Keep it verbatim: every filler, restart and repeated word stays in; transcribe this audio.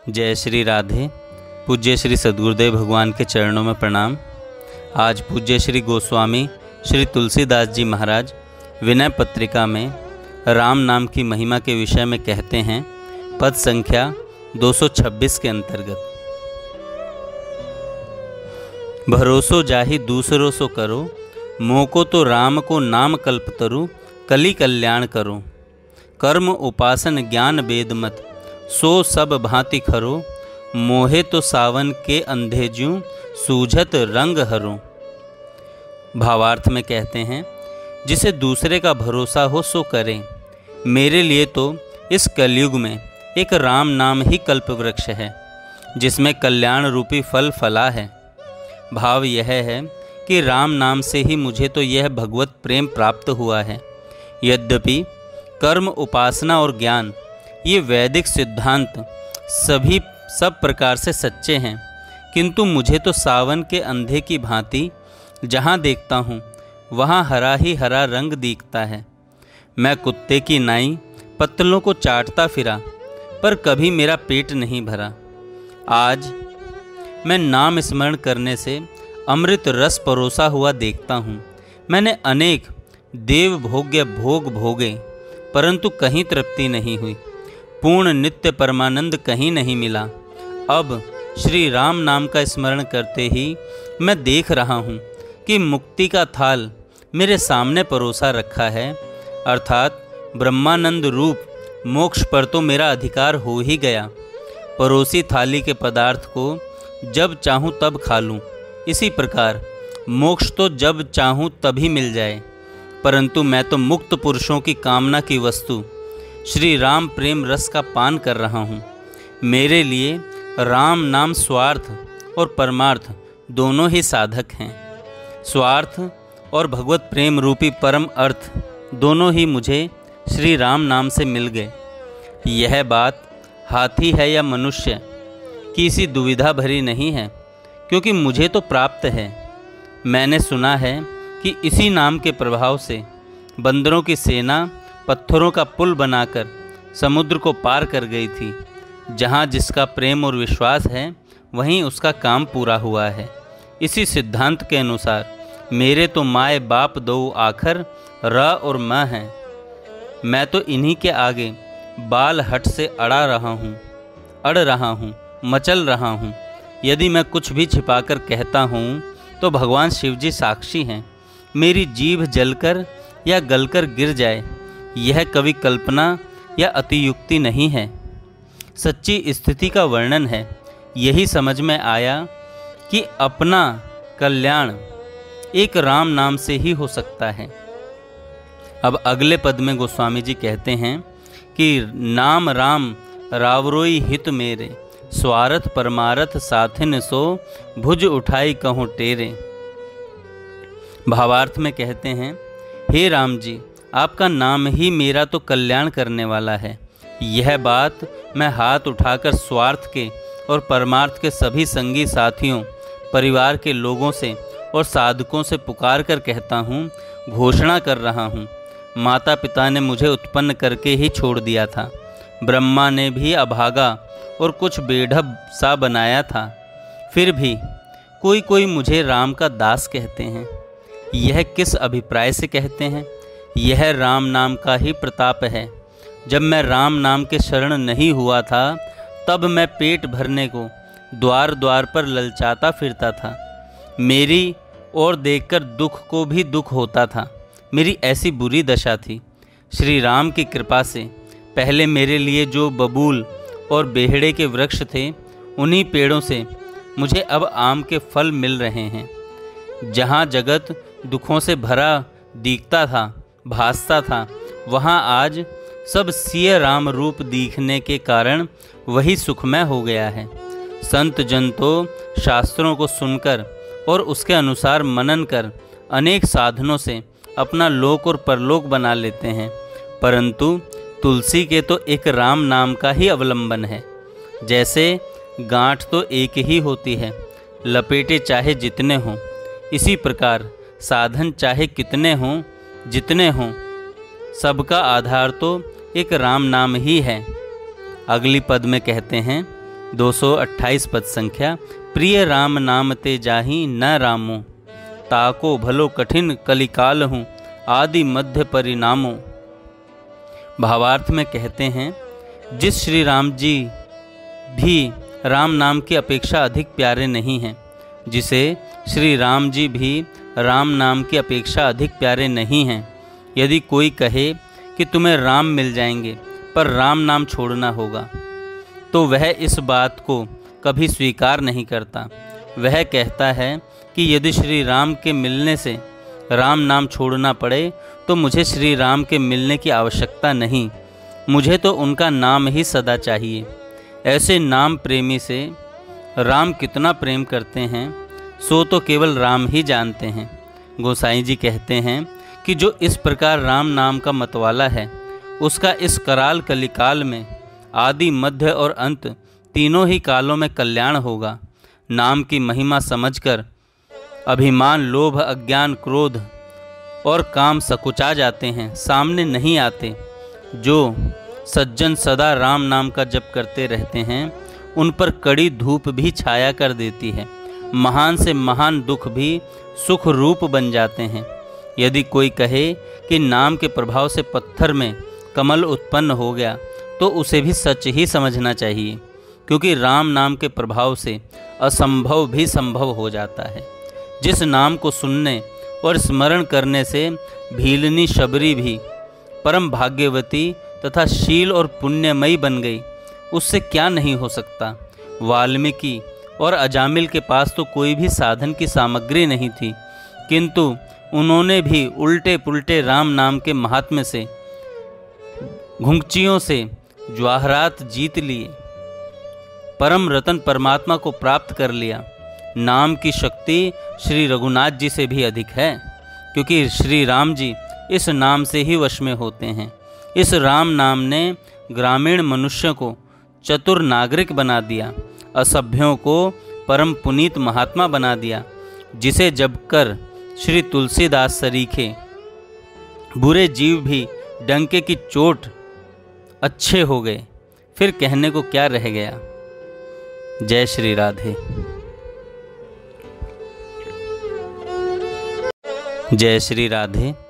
जय श्री राधे। पूज्य श्री सद्गुरुदेव भगवान के चरणों में प्रणाम। आज पूज्य श्री गोस्वामी श्री तुलसीदास जी महाराज विनय पत्रिका में राम नाम की महिमा के विषय में कहते हैं, पद संख्या दो सौ छब्बीस के अंतर्गत। भरोसो जाहि दूसरों सो करो, मोको तो राम को नाम कल्प तरु, कली कल्याण करो। कर्म उपासन ज्ञान वेद मत, सो सब भांति खरो, मोहे तो सावन के अंधे ज्यों, सूझत रंग हरो। भावार्थ में कहते हैं, जिसे दूसरे का भरोसा हो सो करे। मेरे लिए तो इस कलयुग में एक राम नाम ही कल्प वृक्ष है, जिसमें कल्याण रूपी फल फला है। भाव यह है कि राम नाम से ही मुझे तो यह भगवत प्रेम प्राप्त हुआ है। यद्यपि कर्म, उपासना और ज्ञान ये वैदिक सिद्धांत सभी सब प्रकार से सच्चे हैं, किंतु मुझे तो सावन के अंधे की भांति जहाँ देखता हूँ वहाँ हरा ही हरा रंग दिखता है। मैं कुत्ते की नाई पत्तलों को चाटता फिरा, पर कभी मेरा पेट नहीं भरा। आज मैं नाम स्मरण करने से अमृत रस परोसा हुआ देखता हूँ। मैंने अनेक देव भोग्य भोग भोगे, परंतु कहीं तृप्ति नहीं हुई। पूर्ण नित्य परमानंद कहीं नहीं मिला। अब श्री राम नाम का स्मरण करते ही मैं देख रहा हूँ कि मुक्ति का थाल मेरे सामने परोसा रखा है, अर्थात ब्रह्मानंद रूप मोक्ष पर तो मेरा अधिकार हो ही गया। परोसी थाली के पदार्थ को जब चाहूँ तब खा लूँ, इसी प्रकार मोक्ष तो जब चाहूँ तभी मिल जाए। परंतु मैं तो मुक्त पुरुषों की कामना की वस्तु श्री राम प्रेम रस का पान कर रहा हूँ। मेरे लिए राम नाम स्वार्थ और परमार्थ दोनों ही साधक हैं। स्वार्थ और भगवत प्रेम रूपी परम अर्थ दोनों ही मुझे श्री राम नाम से मिल गए। यह बात हाथी है या मनुष्य की इसी दुविधा भरी नहीं है, क्योंकि मुझे तो प्राप्त है। मैंने सुना है कि इसी नाम के प्रभाव से बंदरों की सेना पत्थरों का पुल बनाकर समुद्र को पार कर गई थी। जहाँ जिसका प्रेम और विश्वास है, वहीं उसका काम पूरा हुआ है। इसी सिद्धांत के अनुसार मेरे तो माए बाप दो आखर र और म हैं। मैं तो इन्हीं के आगे बाल हट से अड़ा रहा हूँ, अड़ रहा हूँ, मचल रहा हूँ। यदि मैं कुछ भी छिपाकर कहता हूँ तो भगवान शिवजी साक्षी हैं। मेरी जीभ जलकर या गलकर गिर जाए, यह कभी कल्पना या अतियुक्ति नहीं है, सच्ची स्थिति का वर्णन है। यही समझ में आया कि अपना कल्याण एक राम नाम से ही हो सकता है। अब अगले पद में गोस्वामी जी कहते हैं कि नाम राम रावरोई हित मेरे, स्वार्थ परमारथ साथिन सो, भुज उठाई कहूँ टेरे। भावार्थ में कहते हैं, हे राम जी, आपका नाम ही मेरा तो कल्याण करने वाला है। यह बात मैं हाथ उठाकर स्वार्थ के और परमार्थ के सभी संगी साथियों, परिवार के लोगों से और साधकों से पुकार कर कहता हूँ, घोषणा कर रहा हूँ। माता पिता ने मुझे उत्पन्न करके ही छोड़ दिया था। ब्रह्मा ने भी अभागा और कुछ बेढब सा बनाया था। फिर भी कोई कोई मुझे राम का दास कहते हैं। यह किस अभिप्राय से कहते हैं? यह राम नाम का ही प्रताप है। जब मैं राम नाम के शरण नहीं हुआ था, तब मैं पेट भरने को द्वार द्वार पर ललचाता फिरता था। मेरी ओर देखकर दुख को भी दुख होता था। मेरी ऐसी बुरी दशा थी। श्री राम की कृपा से पहले मेरे लिए जो बबूल और बेहड़े के वृक्ष थे, उन्हीं पेड़ों से मुझे अब आम के फल मिल रहे हैं। जहाँ जगत दुखों से भरा दिखता था, भासता था, वहाँ आज सब सिय राम रूप दिखने के कारण वही सुखमय हो गया है। संत जन तो शास्त्रों को सुनकर और उसके अनुसार मनन कर अनेक साधनों से अपना लोक और परलोक बना लेते हैं, परंतु तुलसी के तो एक राम नाम का ही अवलंबन है। जैसे गांठ तो एक ही होती है, लपेटे चाहे जितने हों, इसी प्रकार साधन चाहे कितने हों, जितने हों, सबका आधार तो एक राम नाम ही है। अगली पद में कहते हैं, दो सौ अट्ठाईस पद संख्या। प्रिय राम नाम ते जाहि न रामो, ताको भलो कठिन कलिकाल हूँ, आदि मध्य परिणामो। भावार्थ में कहते हैं, जिस श्री राम जी भी राम नाम की अपेक्षा अधिक प्यारे नहीं हैं, जिसे श्री राम जी भी राम नाम की अपेक्षा अधिक प्यारे नहीं हैं, यदि कोई कहे कि तुम्हें राम मिल जाएंगे पर राम नाम छोड़ना होगा, तो वह इस बात को कभी स्वीकार नहीं करता। वह कहता है कि यदि श्री राम के मिलने से राम नाम छोड़ना पड़े तो मुझे श्री राम के मिलने की आवश्यकता नहीं, मुझे तो उनका नाम ही सदा चाहिए। ऐसे नाम प्रेमी से राम कितना प्रेम करते हैं सो तो केवल राम ही जानते हैं। गोसाई जी कहते हैं कि जो इस प्रकार राम नाम का मतवाला है, उसका इस कराल कलिकाल में आदि मध्य और अंत तीनों ही कालों में कल्याण होगा। नाम की महिमा समझकर अभिमान, लोभ, अज्ञान, क्रोध और काम सकुचा जाते हैं, सामने नहीं आते। जो सज्जन सदा राम नाम का जप करते रहते हैं, उन पर कड़ी धूप भी छाया कर देती है। महान से महान दुख भी सुख रूप बन जाते हैं। यदि कोई कहे कि नाम के प्रभाव से पत्थर में कमल उत्पन्न हो गया, तो उसे भी सच ही समझना चाहिए, क्योंकि राम नाम के प्रभाव से असंभव भी संभव हो जाता है। जिस नाम को सुनने और स्मरण करने से भीलनी शबरी भी परम भाग्यवती तथा शील और पुण्यमयी बन गई, उससे क्या नहीं हो सकता। वाल्मीकि और अजामिल के पास तो कोई भी साधन की सामग्री नहीं थी, किंतु उन्होंने भी उल्टे पुल्टे राम नाम के महात्म्य से घुंघचियों से ज्वाहरात जीत लिए, परम रतन परमात्मा को प्राप्त कर लिया। नाम की शक्ति श्री रघुनाथ जी से भी अधिक है, क्योंकि श्री राम जी इस नाम से ही वश में होते हैं। इस राम नाम ने ग्रामीण मनुष्य को चतुर नागरिक बना दिया, असभ्यों को परम पुनीत महात्मा बना दिया। जिसे जपकर श्री तुलसीदास सरीखे बुरे जीव भी डंके की चोट अच्छे हो गए, फिर कहने को क्या रह गया। जय श्री राधे। जय श्री राधे।